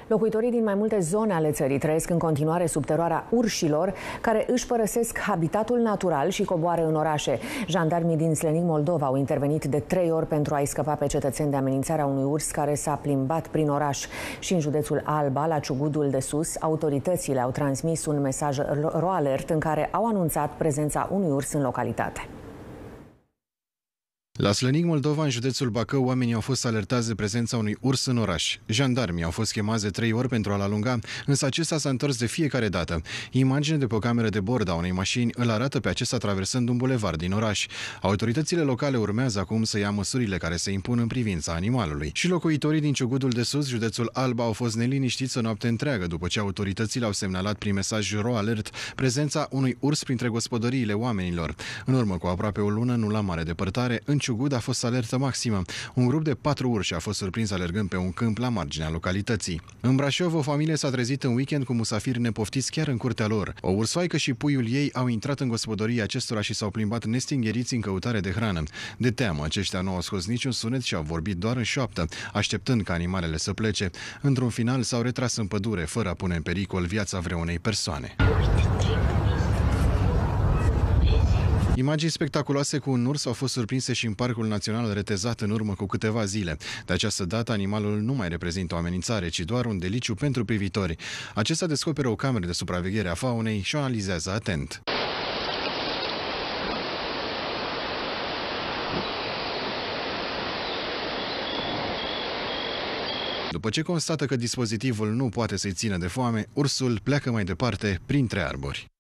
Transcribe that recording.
Locuitorii din mai multe zone ale țării trăiesc în continuare sub teroarea urșilor, care își părăsesc habitatul natural și coboară în orașe. Jandarmii din Slănic, Moldova, au intervenit de 3 ori pentru a-i scăpa pe cetățeni de amenințarea unui urs care s-a plimbat prin oraș. Și în județul Alba, la Ciugudul de Sus, autoritățile au transmis un mesaj ro-alert în care au anunțat prezența unui urs în localitate. La Slănic, Moldova, în județul Bacău, oamenii au fost alertați de prezența unui urs în oraș. Jandarmii au fost chemați de 3 ori pentru a-l alunga, însă acesta s-a întors de fiecare dată. Imagine de pe o cameră de bord a unei mașini îl arată pe acesta traversând un bulevard din oraș. Autoritățile locale urmează acum să ia măsurile care se impun în privința animalului. Și locuitorii din Ciugudul de Sus, județul Alba, au fost neliniștiți o noapte întreagă după ce autoritățile au semnalat prin mesaj ro-alert prezența unui urs printre gospodăriile oamenilor. În urmă cu aproape o lună, nu la mare depărtare, în Ciugud a fost alertă maximă. Un grup de 4 urși a fost surprins alergând pe un câmp la marginea localității. În Brașov, o familie s-a trezit în weekend cu musafiri nepoftiți chiar în curtea lor. O ursoaică și puiul ei au intrat în gospodăria acestora și s-au plimbat nestingheriți în căutare de hrană. De teamă, aceștia nu au scos niciun sunet și au vorbit doar în șoaptă, așteptând ca animalele să plece. Într-un final, s-au retras în pădure, fără a pune în pericol viața vreunei persoane. Imagini spectaculoase cu un urs au fost surprinse și în Parcul Național Retezat în urmă cu câteva zile. De această dată, animalul nu mai reprezintă o amenințare, ci doar un deliciu pentru privitori. Acesta descoperă o cameră de supraveghere a faunei și o analizează atent. După ce constată că dispozitivul nu poate să-i țină de foame, ursul pleacă mai departe printre arbori.